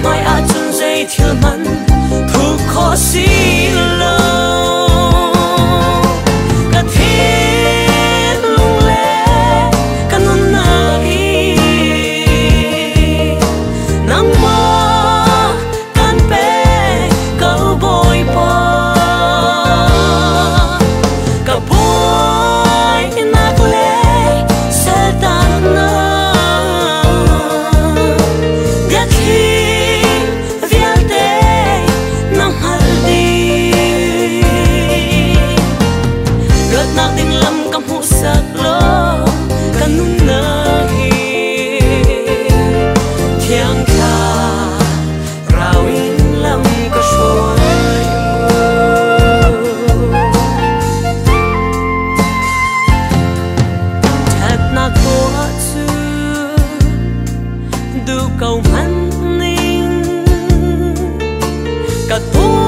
mai a chun dây thiêu man thu khó xí lâu cả thiên lung lệ cả non nai nắng mơ can pe câu bồi bò cả bồi nát lệ sẽ tan nở biết khi viết để nắng haldi gợt nát tình lâm cầm hũ sạc lô căn nun nơ hi thiang kha rao in lâm có soi thật na tua chưa du cầu man ninh cả tu